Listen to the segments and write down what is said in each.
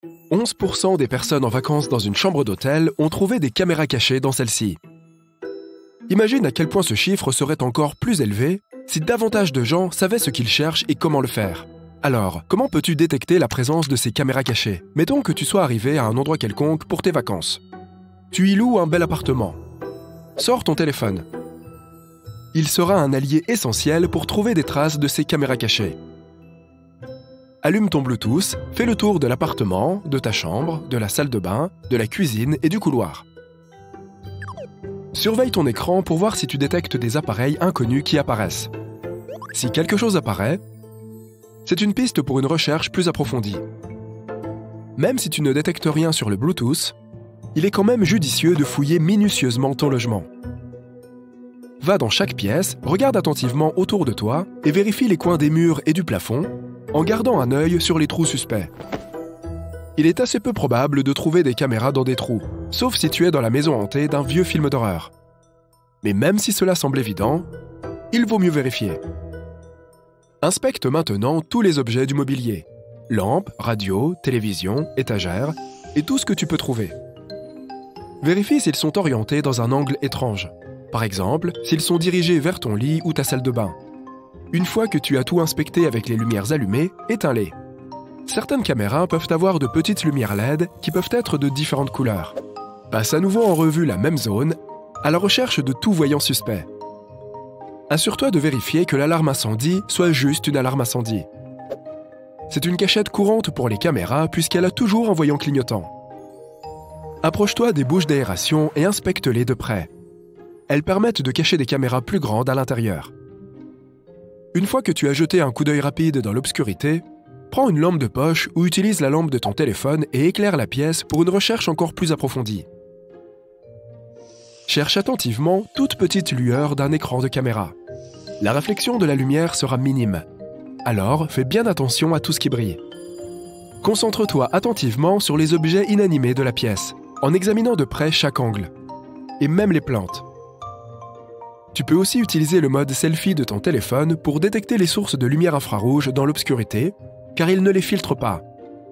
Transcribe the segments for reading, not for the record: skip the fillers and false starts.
11% des personnes en vacances dans une chambre d'hôtel ont trouvé des caméras cachées dans celle-ci. Imagine à quel point ce chiffre serait encore plus élevé si davantage de gens savaient ce qu'ils cherchent et comment le faire. Alors, comment peux-tu détecter la présence de ces caméras cachées? Mettons que tu sois arrivé à un endroit quelconque pour tes vacances. Tu y loues un bel appartement. Sors ton téléphone. Il sera un allié essentiel pour trouver des traces de ces caméras cachées. Allume ton Bluetooth, fais le tour de l'appartement, de ta chambre, de la salle de bain, de la cuisine et du couloir. Surveille ton écran pour voir si tu détectes des appareils inconnus qui apparaissent. Si quelque chose apparaît, c'est une piste pour une recherche plus approfondie. Même si tu ne détectes rien sur le Bluetooth, il est quand même judicieux de fouiller minutieusement ton logement. Va dans chaque pièce, regarde attentivement autour de toi et vérifie les coins des murs et du plafond en gardant un œil sur les trous suspects. Il est assez peu probable de trouver des caméras dans des trous, sauf si tu es dans la maison hantée d'un vieux film d'horreur. Mais même si cela semble évident, il vaut mieux vérifier. Inspecte maintenant tous les objets du mobilier. Lampes, radios, télévision, étagères et tout ce que tu peux trouver. Vérifie s'ils sont orientés dans un angle étrange. Par exemple, s'ils sont dirigés vers ton lit ou ta salle de bain. Une fois que tu as tout inspecté avec les lumières allumées, éteins-les. Certaines caméras peuvent avoir de petites lumières LED qui peuvent être de différentes couleurs. Passe à nouveau en revue la même zone, à la recherche de tout voyant suspect. Assure-toi de vérifier que l'alarme incendie soit juste une alarme incendie. C'est une cachette courante pour les caméras puisqu'elle a toujours un voyant clignotant. Approche-toi des bouches d'aération et inspecte-les de près. Elles permettent de cacher des caméras plus grandes à l'intérieur. Une fois que tu as jeté un coup d'œil rapide dans l'obscurité, prends une lampe de poche ou utilise la lampe de ton téléphone et éclaire la pièce pour une recherche encore plus approfondie. Cherche attentivement toute petite lueur d'un écran de caméra. La réflexion de la lumière sera minime. Alors, fais bien attention à tout ce qui brille. Concentre-toi attentivement sur les objets inanimés de la pièce, en examinant de près chaque angle, et même les plantes. Tu peux aussi utiliser le mode selfie de ton téléphone pour détecter les sources de lumière infrarouge dans l'obscurité, car il ne les filtre pas.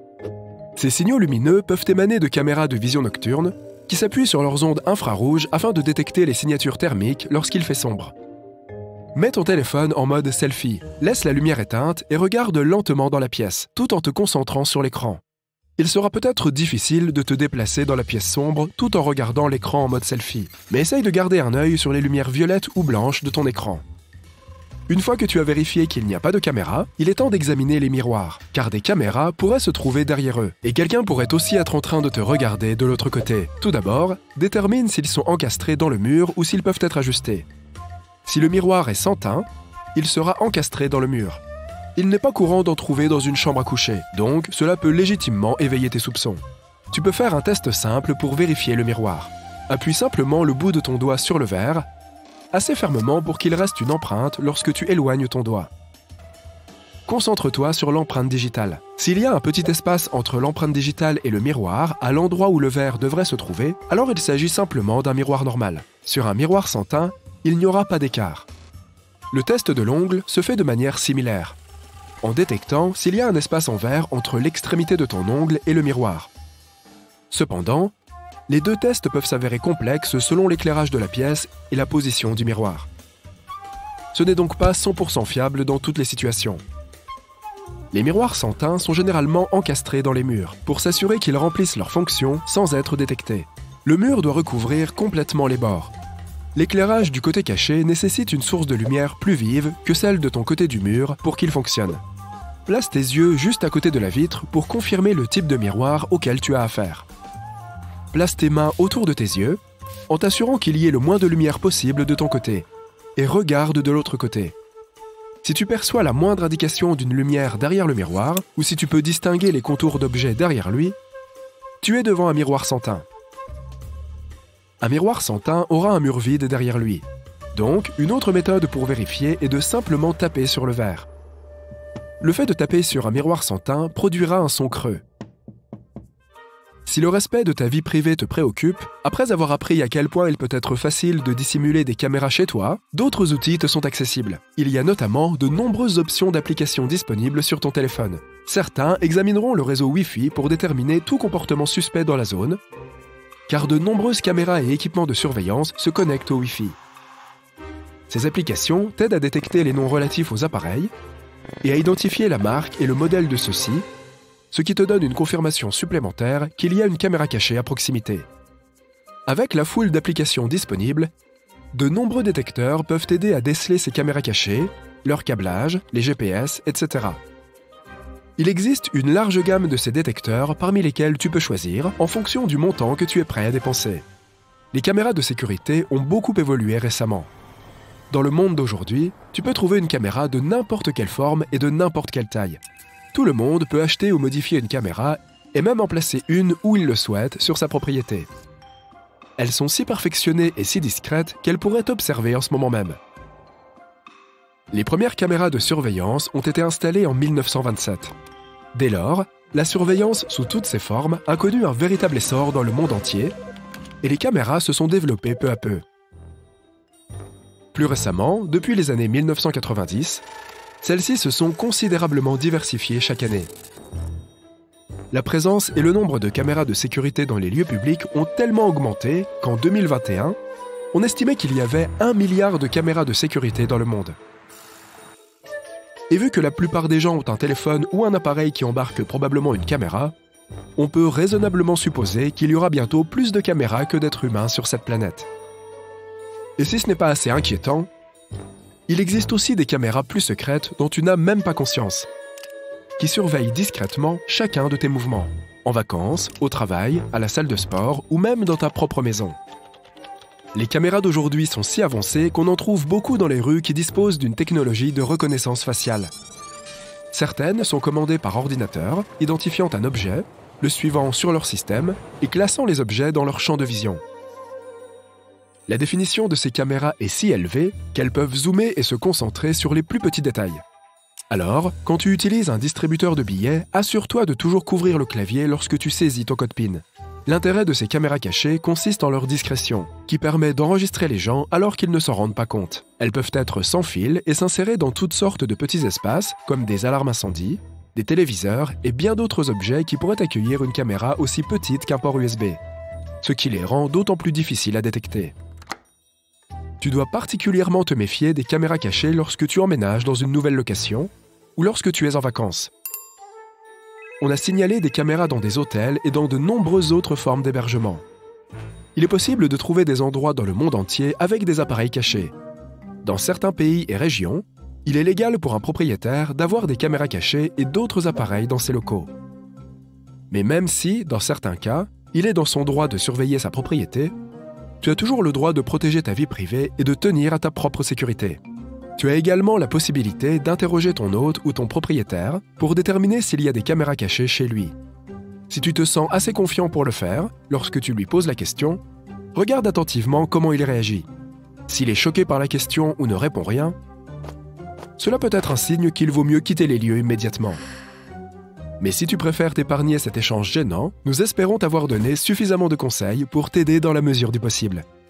Ces signaux lumineux peuvent émaner de caméras de vision nocturne qui s'appuient sur leurs ondes infrarouges afin de détecter les signatures thermiques lorsqu'il fait sombre. Mets ton téléphone en mode selfie, laisse la lumière éteinte et regarde lentement dans la pièce, tout en te concentrant sur l'écran. Il sera peut-être difficile de te déplacer dans la pièce sombre tout en regardant l'écran en mode selfie, mais essaye de garder un œil sur les lumières violettes ou blanches de ton écran. Une fois que tu as vérifié qu'il n'y a pas de caméra, il est temps d'examiner les miroirs, car des caméras pourraient se trouver derrière eux, et quelqu'un pourrait aussi être en train de te regarder de l'autre côté. Tout d'abord, détermine s'ils sont encastrés dans le mur ou s'ils peuvent être ajustés. Si le miroir est sans teint, il sera encastré dans le mur. Il n'est pas courant d'en trouver dans une chambre à coucher, donc cela peut légitimement éveiller tes soupçons. Tu peux faire un test simple pour vérifier le miroir. Appuie simplement le bout de ton doigt sur le verre, assez fermement pour qu'il reste une empreinte lorsque tu éloignes ton doigt. Concentre-toi sur l'empreinte digitale. S'il y a un petit espace entre l'empreinte digitale et le miroir, à l'endroit où le verre devrait se trouver, alors il s'agit simplement d'un miroir normal. Sur un miroir sans teint, il n'y aura pas d'écart. Le test de l'ongle se fait de manière similaire, en détectant s'il y a un espace en verre entre l'extrémité de ton ongle et le miroir. Cependant, les deux tests peuvent s'avérer complexes selon l'éclairage de la pièce et la position du miroir. Ce n'est donc pas 100% fiable dans toutes les situations. Les miroirs sans teint sont généralement encastrés dans les murs pour s'assurer qu'ils remplissent leur fonction sans être détectés. Le mur doit recouvrir complètement les bords. L'éclairage du côté caché nécessite une source de lumière plus vive que celle de ton côté du mur pour qu'il fonctionne. Place tes yeux juste à côté de la vitre pour confirmer le type de miroir auquel tu as affaire. Place tes mains autour de tes yeux en t'assurant qu'il y ait le moins de lumière possible de ton côté et regarde de l'autre côté. Si tu perçois la moindre indication d'une lumière derrière le miroir ou si tu peux distinguer les contours d'objets derrière lui, tu es devant un miroir sans teint. Un miroir sans teint aura un mur vide derrière lui. Donc, une autre méthode pour vérifier est de simplement taper sur le verre. Le fait de taper sur un miroir sans teint produira un son creux. Si le respect de ta vie privée te préoccupe, après avoir appris à quel point il peut être facile de dissimuler des caméras chez toi, d'autres outils te sont accessibles. Il y a notamment de nombreuses options d'applications disponibles sur ton téléphone. Certains examineront le réseau Wi-Fi pour déterminer tout comportement suspect dans la zone, car de nombreuses caméras et équipements de surveillance se connectent au Wi-Fi. Ces applications t'aident à détecter les noms relatifs aux appareils et à identifier la marque et le modèle de ceux-ci, ce qui te donne une confirmation supplémentaire qu'il y a une caméra cachée à proximité. Avec la foule d'applications disponibles, de nombreux détecteurs peuvent t'aider à déceler ces caméras cachées, leur câblage, les GPS, etc. Il existe une large gamme de ces détecteurs parmi lesquels tu peux choisir en fonction du montant que tu es prêt à dépenser. Les caméras de sécurité ont beaucoup évolué récemment. Dans le monde d'aujourd'hui, tu peux trouver une caméra de n'importe quelle forme et de n'importe quelle taille. Tout le monde peut acheter ou modifier une caméra et même en placer une où il le souhaite sur sa propriété. Elles sont si perfectionnées et si discrètes qu'elles pourraient t'observer en ce moment même. Les premières caméras de surveillance ont été installées en 1927. Dès lors, la surveillance sous toutes ses formes a connu un véritable essor dans le monde entier et les caméras se sont développées peu à peu. Plus récemment, depuis les années 1990, celles-ci se sont considérablement diversifiées chaque année. La présence et le nombre de caméras de sécurité dans les lieux publics ont tellement augmenté qu'en 2021, on estimait qu'il y avait 1 milliard de caméras de sécurité dans le monde. Et vu que la plupart des gens ont un téléphone ou un appareil qui embarque probablement une caméra, on peut raisonnablement supposer qu'il y aura bientôt plus de caméras que d'êtres humains sur cette planète. Et si ce n'est pas assez inquiétant, il existe aussi des caméras plus secrètes dont tu n'as même pas conscience, qui surveillent discrètement chacun de tes mouvements, en vacances, au travail, à la salle de sport ou même dans ta propre maison. Les caméras d'aujourd'hui sont si avancées qu'on en trouve beaucoup dans les rues qui disposent d'une technologie de reconnaissance faciale. Certaines sont commandées par ordinateur, identifiant un objet, le suivant sur leur système et classant les objets dans leur champ de vision. La définition de ces caméras est si élevée qu'elles peuvent zoomer et se concentrer sur les plus petits détails. Alors, quand tu utilises un distributeur de billets, assure-toi de toujours couvrir le clavier lorsque tu saisis ton code PIN. L'intérêt de ces caméras cachées consiste en leur discrétion, qui permet d'enregistrer les gens alors qu'ils ne s'en rendent pas compte. Elles peuvent être sans fil et s'insérer dans toutes sortes de petits espaces, comme des alarmes incendie, des téléviseurs et bien d'autres objets qui pourraient accueillir une caméra aussi petite qu'un port USB, ce qui les rend d'autant plus difficiles à détecter. Tu dois particulièrement te méfier des caméras cachées lorsque tu emménages dans une nouvelle location ou lorsque tu es en vacances. On a signalé des caméras dans des hôtels et dans de nombreuses autres formes d'hébergement. Il est possible de trouver des endroits dans le monde entier avec des appareils cachés. Dans certains pays et régions, il est légal pour un propriétaire d'avoir des caméras cachées et d'autres appareils dans ses locaux. Mais même si, dans certains cas, il est dans son droit de surveiller sa propriété, tu as toujours le droit de protéger ta vie privée et de tenir à ta propre sécurité. Tu as également la possibilité d'interroger ton hôte ou ton propriétaire pour déterminer s'il y a des caméras cachées chez lui. Si tu te sens assez confiant pour le faire, lorsque tu lui poses la question, regarde attentivement comment il réagit. S'il est choqué par la question ou ne répond rien, cela peut être un signe qu'il vaut mieux quitter les lieux immédiatement. Mais si tu préfères t'épargner cet échange gênant, nous espérons t'avoir donné suffisamment de conseils pour t'aider dans la mesure du possible.